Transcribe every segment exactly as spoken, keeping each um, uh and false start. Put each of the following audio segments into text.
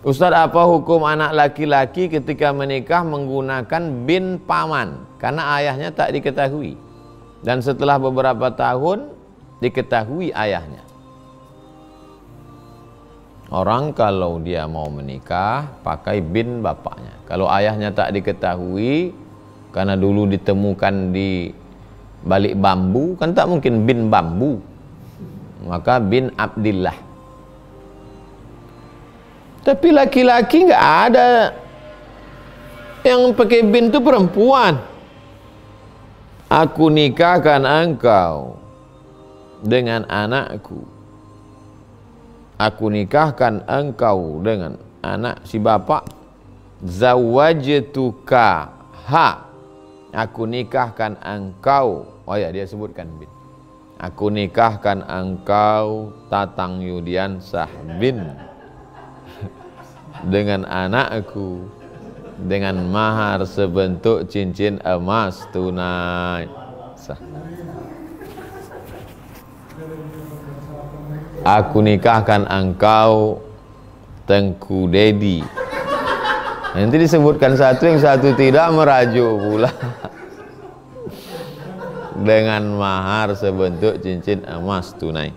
Ustaz, apa hukum anak laki-laki ketika menikah menggunakan bin paman karena ayahnya tak diketahui, dan setelah beberapa tahun diketahui ayahnya? Orang kalau dia mau menikah pakai bin bapaknya. Kalau ayahnya tak diketahui karena dulu ditemukan di balik bambu, kan tak mungkin bin bambu, maka bin Abdillah. Tapi laki-laki nggak ada yang pakai bin, itu perempuan. Aku nikahkan engkau dengan anakku. Aku nikahkan engkau dengan anak si bapak. Zawajtuka ha. Aku nikahkan engkau. Oh ya, dia sebutkan bin. Aku nikahkan engkau Tatang Yudiansah bin dengan anakku dengan mahar sebentuk cincin emas tunai sah. Aku nikahkan engkau Tengku Dedi. Nanti disebutkan satu, yang satu tidak, merajuk pula. Dengan mahar sebentuk cincin emas tunai.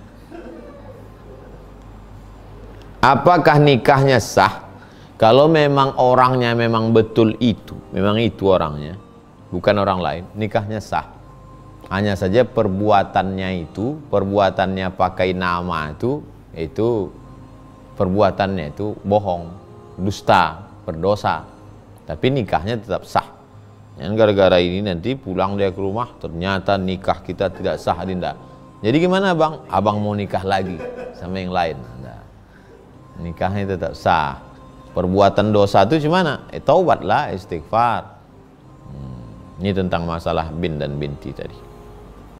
Apakah nikahnya sah? Kalau memang orangnya memang betul itu, memang itu orangnya, bukan orang lain, nikahnya sah. Hanya saja perbuatannya itu, perbuatannya pakai nama itu, itu perbuatannya itu bohong, dusta, berdosa. Tapi nikahnya tetap sah. Yang gara-gara ini nanti pulang dia ke rumah, ternyata nikah kita tidak sah, Dinda. Jadi gimana bang? Abang mau nikah lagi sama yang lain. Nah, nikahnya tetap sah. Perbuatan dosa itu gimana? Eh, taubatlah, istighfar. Hmm, ini tentang masalah bin dan binti tadi.